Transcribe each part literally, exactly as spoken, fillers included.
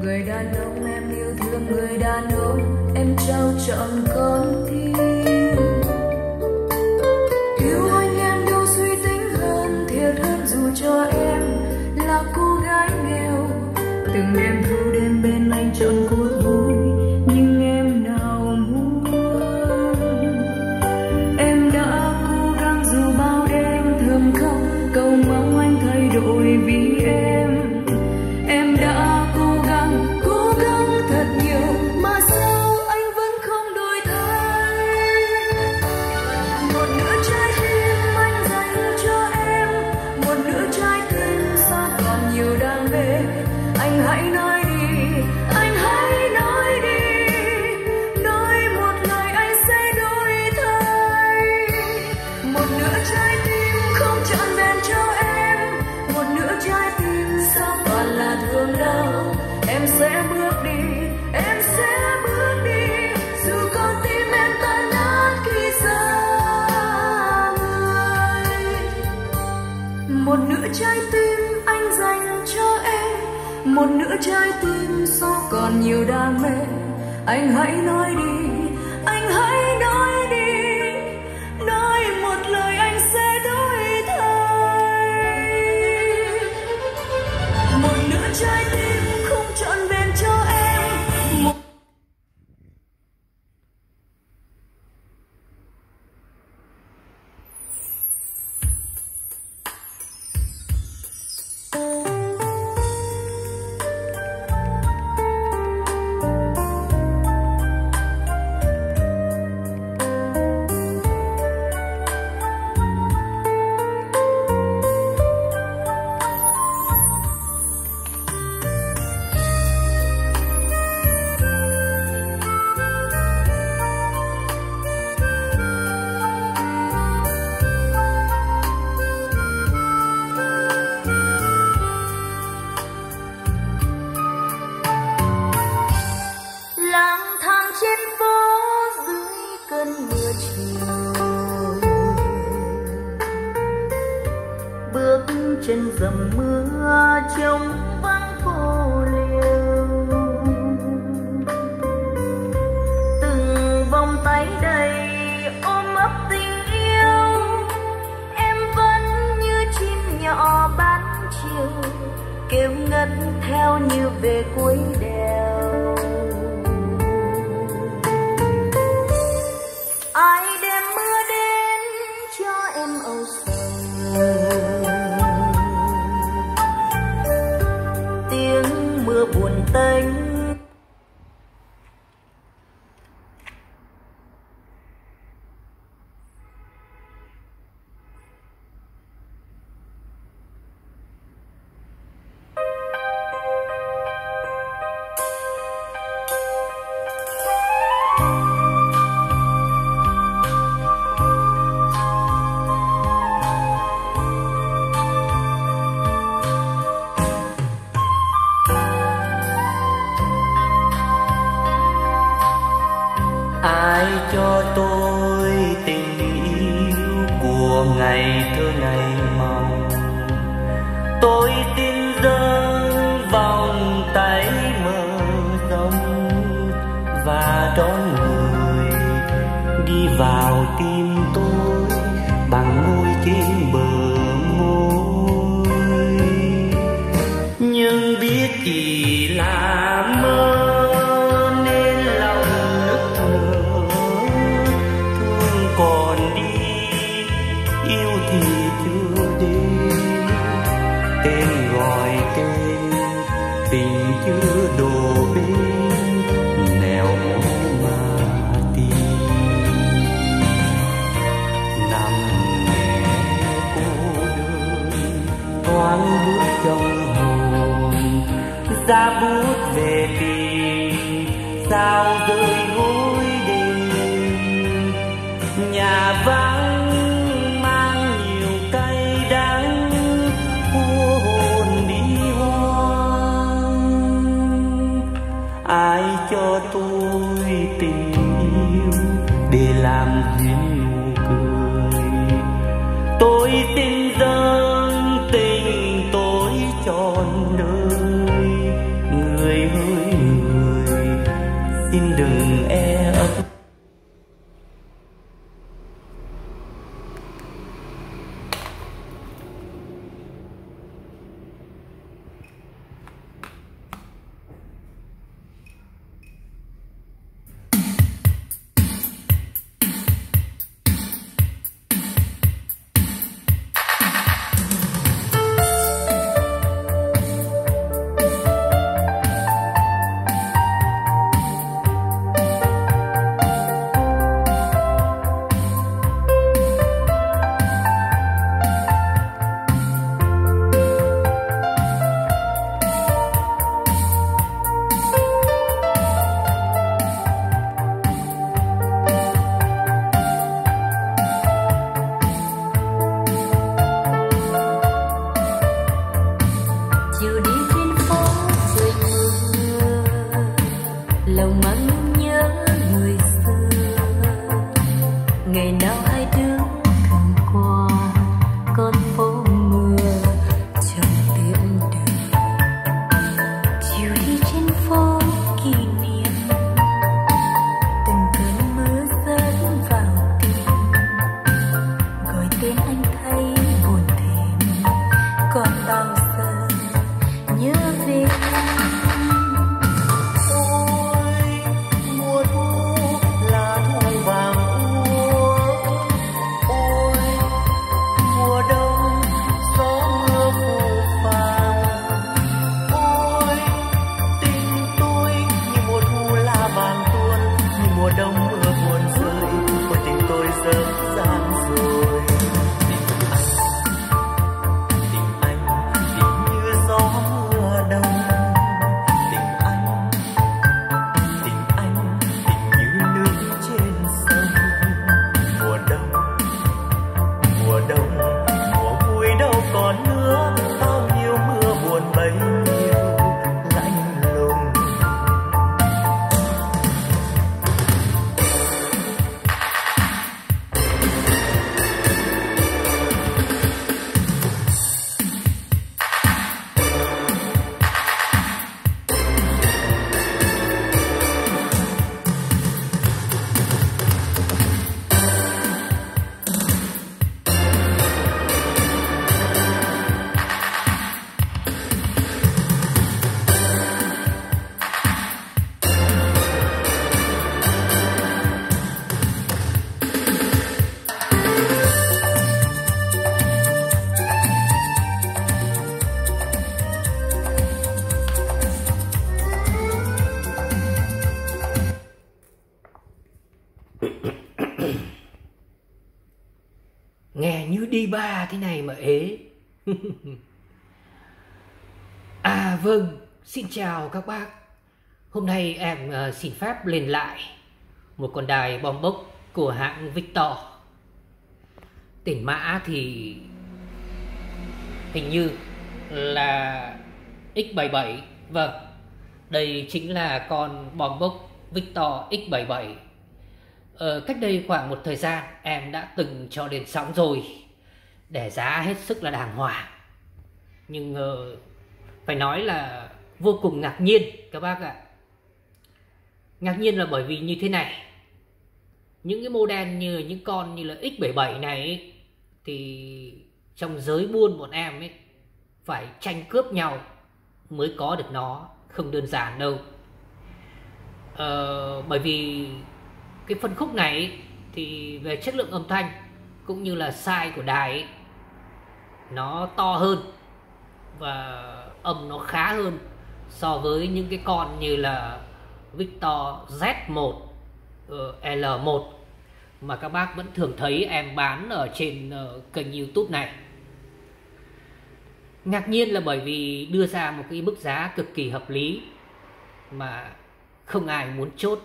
người đàn ông em yêu thương, người đàn ông em trao trọn con tim. Yêu anh em đâu suy tính hơn, thiệt hơn dù cho em là cô gái nghèo. Từng đêm thu đêm bên anh trọn cuộc vui, nhưng em nào muốn. Em đã cố gắng dù bao đêm thầm khóc, cầu mong anh thay đổi vì em. Em đã cố gắng, cố gắng thật nhiều, mà sao anh vẫn không đổi thay. Một nửa trái tim anh dành cho em, một nửa trái tim sao còn nhiều đam mê. Anh hãy nói đi, anh hãy nói đi, nói một lời anh sẽ đổi thay. Một nửa trái tim không trọn vẹn cho em, một nửa trái tim sao toàn là thương đau. Em sẽ bước đi, em sẽ bước đi, dù con tim em tan nát khi xa người. Một nửa trái tim anh dành cho em, một nửa trái tim sao còn nhiều đam mê. Anh hãy nói đi, anh hãy nói đi, nói một lời anh sẽ đổi thay. Một nửa trái tim không trọn vẹn cho em, một trên dầm mưa trông vắng phố liêu. Từng vòng tay đầy ôm ấp tình yêu, em vẫn như chim nhỏ ban chiều, kêu ngất theo như về cuối đèo. Ai đem mưa đến cho em âu sầu, mưa buồn tênh. Ai cho tôi tình yêu của ngày thơ ngày mong, tôi tin dâng vòng tay mơ rộng và đón người đi vào tim tôi bằng môi trên bờ môi. Nhưng biết chỉ là mơ tình chưa đổ bên nẻo mà tìm. Nằm nghe cô đơn thoáng bước trong hồn, ra bút về tìm sao rơi gối đêm. Nhà vắng mang nhiều cay đắng, hồn đi hoang. Ai cho tôi tình yêu để làm duyên nụ cười, tôi xin dâng tình tôi trọn đời. Người ơi ngày nào hai đứa thường qua con phố mưa trong tiệm đường, chiều đi trên phố kỷ niệm từng cơn mưa rơi vào tim, gọi tên anh thấy buồn thêm, còn bao giờ nhớ về anh. Nghe như đi ba thế này mà ế. À vâng, xin chào các bác. Hôm nay em uh, xin phép lên lại một con đài bom bốc của hãng Victor. Tên mã thì hình như là X bảy bảy. Vâng, đây chính là con bom bốc Victor X bảy bảy. Ờ, cách đây khoảng một thời gian em đã từng cho lên sóng rồi, để giá hết sức là đàng hoàng. Nhưng uh, phải nói là vô cùng ngạc nhiên các bác ạ. Ngạc nhiên là bởi vì như thế này, những cái model như những con như là X bảy bảy này ấy, thì trong giới buôn bọn em ấy phải tranh cướp nhau mới có được nó, không đơn giản đâu. Ờ, bởi vì cái phân khúc này ấy, thì về chất lượng âm thanh cũng như là size của đài ấy, nó to hơn và âm nó khá hơn so với những cái con như là Victor Z một, L một mà các bác vẫn thường thấy em bán ở trên kênh YouTube này. Ngạc nhiên là bởi vì đưa ra một cái mức giá cực kỳ hợp lý mà không ai muốn chốt.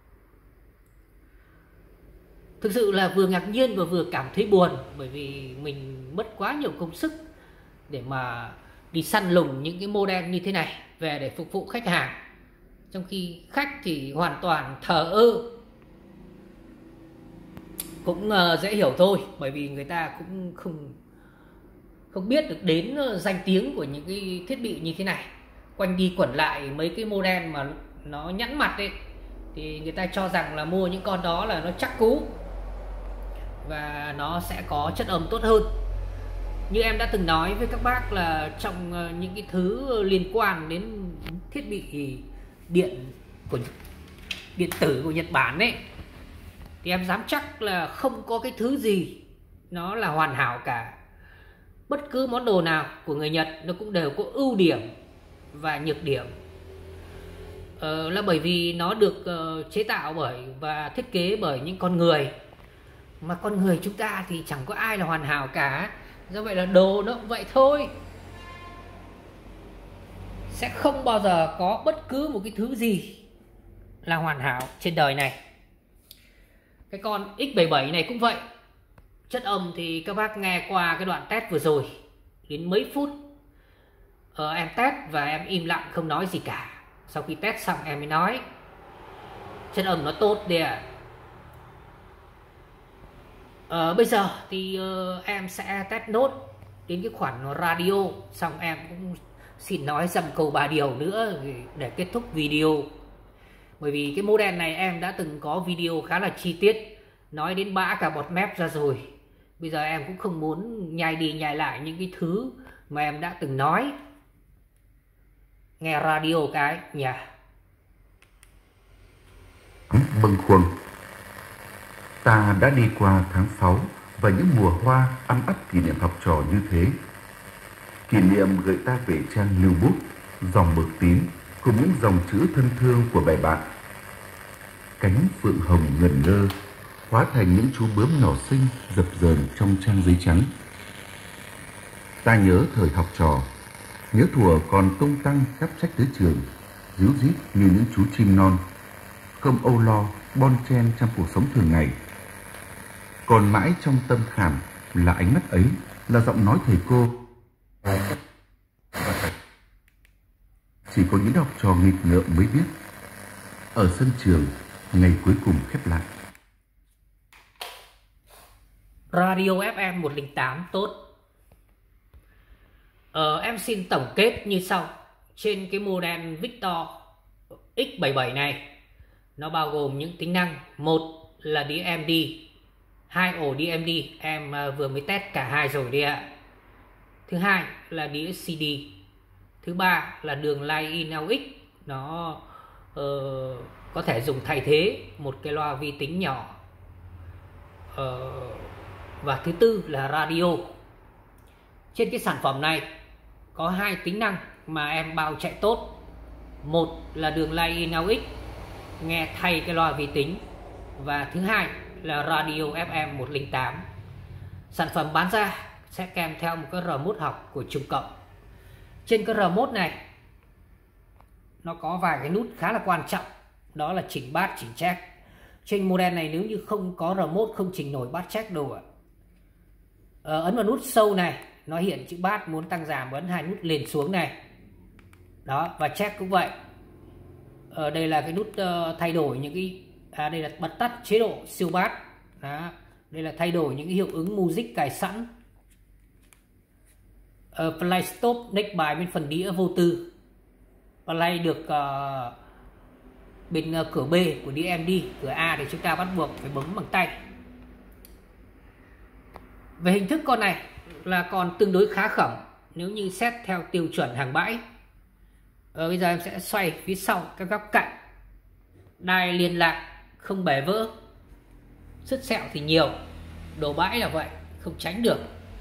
Thực sự là vừa ngạc nhiên và vừa cảm thấy buồn, bởi vì mình mất quá nhiều công sức để mà đi săn lùng những cái model như thế này về để phục vụ khách hàng, trong khi khách thì hoàn toàn thờ ơ. Cũng uh, dễ hiểu thôi, bởi vì người ta cũng không không biết được đến danh tiếng của những cái thiết bị như thế này. Quanh đi quẩn lại mấy cái model mà nó nhẵn mặt ấy, thì người ta cho rằng là mua những con đó là nó chắc cú và nó sẽ có chất âm tốt hơn. Như em đã từng nói với các bác là trong những cái thứ liên quan đến thiết bị điện của điện tử của Nhật Bản ấy, thì em dám chắc là không có cái thứ gì nó là hoàn hảo cả. Bất cứ món đồ nào của người Nhật nó cũng đều có ưu điểm và nhược điểm. Ờ, là bởi vì nó được uh, chế tạo bởi và thiết kế bởi những con người, mà con người chúng ta thì chẳng có ai là hoàn hảo cả. Do vậy là đồ nó cũng vậy thôi, sẽ không bao giờ có bất cứ một cái thứ gì là hoàn hảo trên đời này. Cái con X bảy bảy này cũng vậy. Chất âm thì các bác nghe qua cái đoạn test vừa rồi, đến mấy phút ờ, em test và em im lặng không nói gì cả. Sau khi test xong em mới nói chất âm nó tốt đi ạ. Ờ, bây giờ thì uh, em sẽ test nốt đến cái khoản radio, xong em cũng xin nói dăm câu ba điều nữa để kết thúc video. Bởi vì cái model này em đã từng có video khá là chi tiết, nói đến bã cả bọt mép ra rồi. Bây giờ em cũng không muốn nhai đi nhai lại những cái thứ mà em đã từng nói. Nghe radio cái nhà. Bâng khuâng. Ta đã đi qua tháng sáu và những mùa hoa âm ấp kỷ niệm học trò như thế. Kỷ niệm gợi ta về trang lưu bút, dòng mực tím cùng những dòng chữ thân thương của bè bạn. Cánh phượng hồng ngẩn ngơ hóa thành những chú bướm nhỏ xinh dập dờn trong trang giấy trắng. Ta nhớ thời học trò, nhớ thuở còn tung tăng cắp sách tới trường, ríu rít như những chú chim non, không âu lo bon chen trong cuộc sống thường ngày. Còn mãi trong tâm khảm là ánh mắt ấy, là giọng nói thầy cô. Chỉ có những học trò nghịch ngợm mới biết. Ở sân trường, ngày cuối cùng khép lại. Radio ép em một không tám tốt. Ờ, em xin tổng kết như sau. Trên cái model Victor X bảy mươi bảy này, nó bao gồm những tính năng. Một là đĩa em đê, hai ổ đĩa em đê, em vừa mới test cả hai rồi đi ạ. Thứ hai là đĩa xê đê. Thứ ba là đường line-in a u ích, nó uh, có thể dùng thay thế một cái loa vi tính nhỏ. Uh, và thứ tư là radio. Trên cái sản phẩm này có hai tính năng mà em bao chạy tốt. Một là đường line-in a u ích, nghe thay cái loa vi tính. Và thứ hai là radio ép em một không tám. Sản phẩm bán ra sẽ kèm theo một cái remote học của Trung Cộng. Trên cái remote này nó có vài cái nút khá là quan trọng, đó là chỉnh bass, chỉnh check. Trên model này nếu như không có remote không chỉnh nổi bass check đâu ạ. Ờ, ấn vào nút sâu này nó hiện chữ bass, muốn tăng giảm ấn hai nút lên xuống này. Đó, và check cũng vậy. Ở đây là cái nút uh, thay đổi những cái à, đây là bật tắt chế độ siêu bass. Đó, đây là thay đổi những cái hiệu ứng music cài sẵn. Uh, play stop next bài bên phần đĩa vô tư. Play được uh, bên uh, cửa B của đĩa em đê, cửa A thì chúng ta bắt buộc phải bấm bằng tay. Về hình thức con này là còn tương đối khá khẩm nếu như xét theo tiêu chuẩn hàng bãi. Ờ, bây giờ em sẽ xoay phía sau các góc cạnh. Đai liên lạc không bể vỡ, sứt sẹo thì nhiều, đồ bãi là vậy, không tránh được.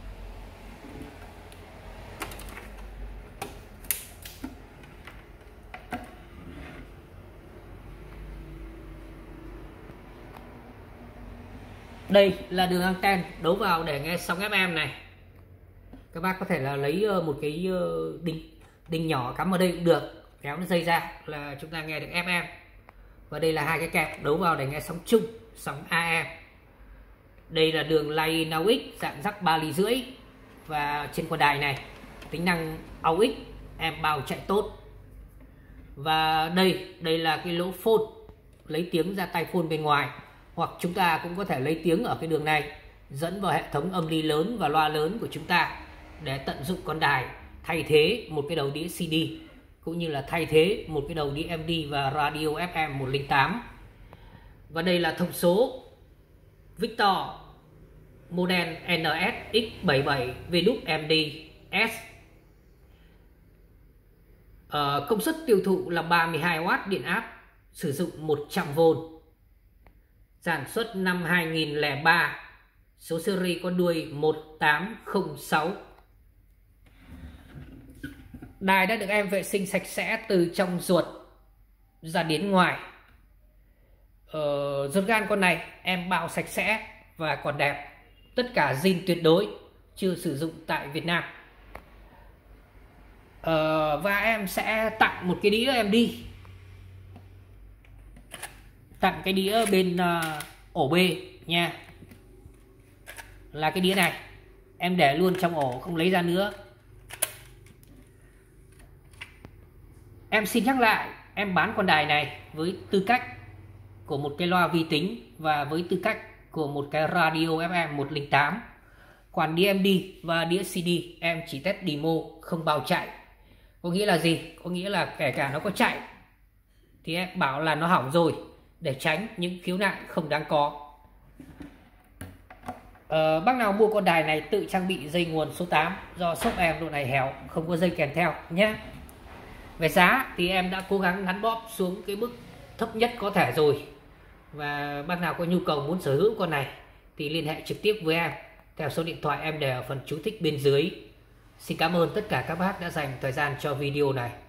Đây là đường anten đấu vào để nghe sóng ép em này. Các bác có thể là lấy một cái đinh đinh nhỏ cắm ở đây cũng được, kéo nó dây ra là chúng ta nghe được ép em. Và đây là hai cái kẹp đấu vào để nghe sóng chung, sóng a em. Đây là đường line-in a u ích dạng rắc ba ly rưỡi. Và trên quần đài này tính năng a u ích em bao chạy tốt. Và đây đây là cái lỗ phone, lấy tiếng ra tai phone bên ngoài. Hoặc chúng ta cũng có thể lấy tiếng ở cái đường này dẫn vào hệ thống âm ly lớn và loa lớn của chúng ta để tận dụng con đài thay thế một cái đầu đĩa xê đê, cũng như là thay thế một cái đầu đĩa em đê và radio ép em một không tám. Và đây là thông số Victor model en ét ích bảy mươi bảy vê đê em đê S. Ờ, công suất tiêu thụ là ba mươi hai oát điện áp, sử dụng một trăm vôn. Sản xuất năm hai nghìn không trăm lẻ ba, số series con đuôi một tám không sáu. Đài đã được em vệ sinh sạch sẽ từ trong ruột ra đến ngoài. Ờ, ruột gan con này em bao sạch sẽ và còn đẹp. Tất cả zin tuyệt đối, chưa sử dụng tại Việt Nam. Ờ, và em sẽ tặng một cái đĩa em đi. Tặng cái đĩa bên uh, ổ B nha. Là cái đĩa này em để luôn trong ổ, không lấy ra nữa. Em xin nhắc lại, em bán con đài này với tư cách của một cái loa vi tính và với tư cách của một cái radio ép em một không tám. Còn đĩa em đê và đĩa xê đê em chỉ test demo, không bảo chạy. Có nghĩa là gì? Có nghĩa là kể cả nó có chạy thì em bảo là nó hỏng rồi, để tránh những khiếu nại không đáng có. Ờ, bác nào mua con đài này tự trang bị dây nguồn số tám, do shop em độ này héo, không có dây kèm theo nhé. Về giá thì em đã cố gắng ngắn bóp xuống cái mức thấp nhất có thể rồi. Và bác nào có nhu cầu muốn sở hữu con này thì liên hệ trực tiếp với em theo số điện thoại em để ở phần chú thích bên dưới. Xin cảm ơn tất cả các bác đã dành thời gian cho video này.